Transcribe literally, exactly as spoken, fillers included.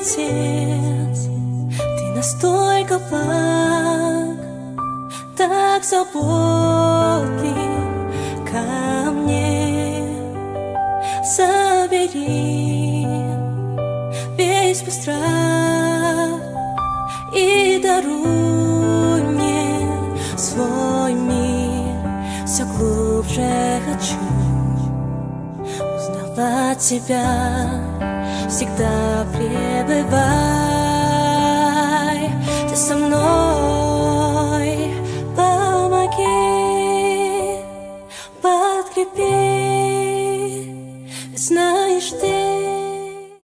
Отец, Ты настолько благ, так заботлив ко мне. Забери весь мой страх и даруй мне свой мир. Все глубже хочу узнавать Тебя, всегда пребывай Ты со мной.